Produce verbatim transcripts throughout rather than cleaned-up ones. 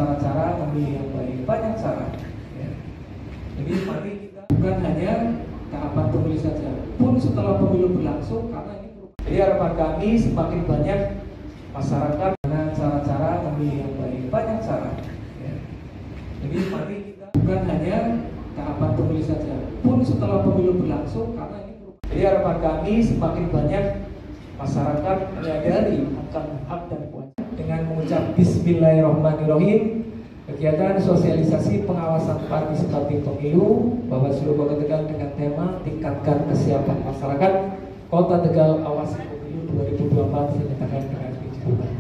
cara-cara memilih yang baik, banyak cara. Ya. Jadi mari kita bukan hanya tahapan pemilu saja, pun setelah pemilu berlangsung, karena ini merupakan. Jadi harapan kami semakin banyak masyarakat dengan cara-cara memilih yang baik, banyak cara. Ya. Jadi mari kita bukan hanya tahapan pemilu saja, pun setelah pemilu berlangsung, karena ini merupakan. Jadi harapan kami semakin banyak masyarakat menyadari akan hak dan kewajiban dengan mengucap Bismillahirrahmanirrahim. Kegiatan sosialisasi pengawasan partisipatif pemilu Bawaslu Kota Tegal dengan tema tingkatkan kesiapan masyarakat Kota Tegal awasi pemilu dua ribu dua puluh empat dinyatakan dengan dijalankan.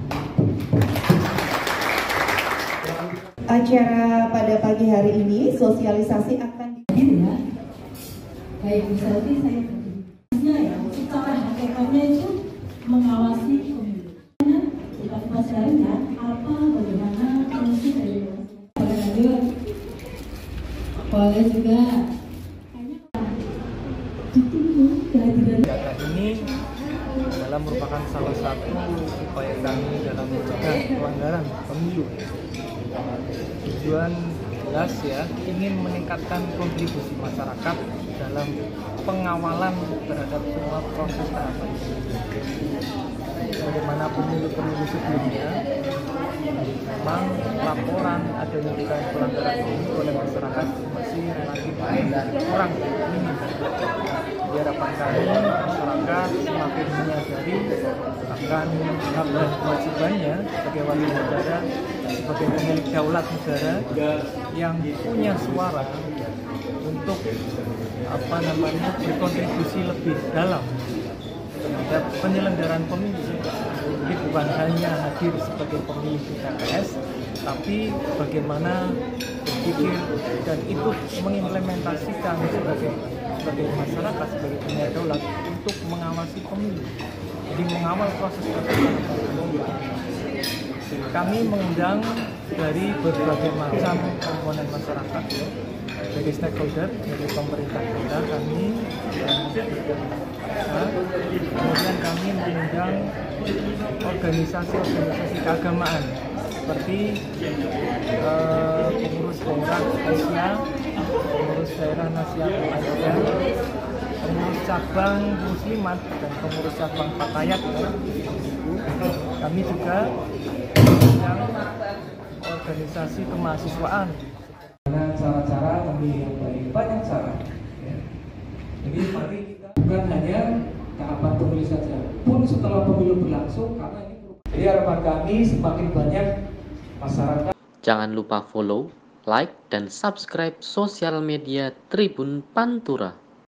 Acara pada pagi hari ini sosialisasi akan ya. Baik, berarti saya ya, secara hakikatnya itu mengawasi pemilu. Kita pelajarinya apa, bagaimana fungsi dari lanjut. Boleh juga. Data ini adalah merupakan salah satu upaya kami dalam mencegah pelanggaran pemilu. Tujuan jelas ya, ingin meningkatkan kontribusi masyarakat dalam pengawalan terhadap semua proses tahapan pemilu. Bagaimana pemilu-pemilu sebelumnya, memang laporan adanya dugaan pelanggaran pemilu oleh masyarakat masih relatif kurang, minim. Di harapan kami, masyarakat semakin menyadari akan hak dan kewajibannya sebagai warga negara, sebagai pemilik daulat negara yang punya suara untuk apa namanya berkontribusi lebih dalam terhadap penyelenggaraan pemilu. Jadi bukan hanya hadir sebagai pemilih di T P S, tapi bagaimana berpikir dan ikut mengimplementasikan sebagai sebagai masyarakat, sebagai pemilik daulat untuk mengawasi pemilu. Jadi mengawal proses-proses pemilu. Kami mengundang dari berbagai macam komponen masyarakat, dari stakeholder, dari pemerintah kota kami, kemudian kami mengundang organisasi-organisasi keagamaan seperti uh, pengurus daerah Asia, pengurus daerah Nasihatul Asia, pengurus cabang Muslimat dan pengurus cabang Fatayat. Kami juga mengundang organisasi kemahasiswaan. Dengan cara-cara memilih yang baik, banyak cara. Ya. Jadi mari kita bukan hanya tahapan pemilu saja, pun setelah pemilu berlangsung, karena ini merupakan. Jadi harapan kami semakin banyak masyarakat. Jangan lupa follow, like, dan subscribe sosial media Tribun Pantura.